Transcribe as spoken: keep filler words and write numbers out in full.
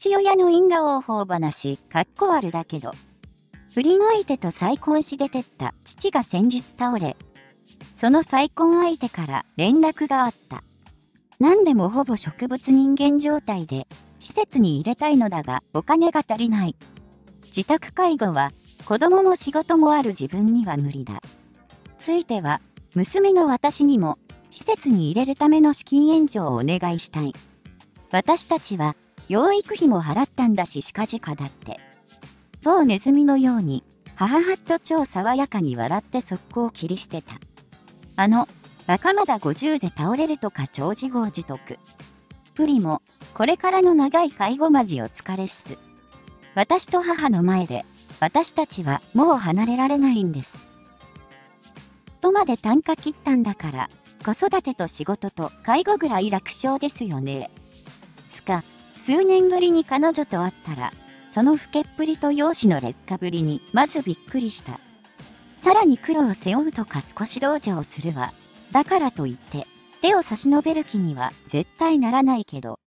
父親の因果応報話、かっこ悪だけど。不倫相手と再婚し出てった父が先日倒れ、その再婚相手から連絡があった。何でもほぼ植物人間状態で、施設に入れたいのだがお金が足りない。自宅介護は子供も仕事もある自分には無理だ。ついては、娘の私にも施設に入れるための資金援助をお願いしたい。私たちは養育費も払ったんだし近々だって。某ネズミのように、母はっと超爽やかに笑って速攻を切り捨てた。あの、若まだごじゅうで倒れるとか超自業自得。プリも、これからの長い介護マジお疲れっす。私と母の前で、私たちはもう離れられないんです。とまで単価切ったんだから、子育てと仕事と介護ぐらい楽勝ですよね。つか、数年ぶりに彼女と会ったら、その老けっぷりと容姿の劣化ぶりにまずびっくりした。さらに苦労を背負うとか少し同情するわ。だからといって、手を差し伸べる気には絶対ならないけど、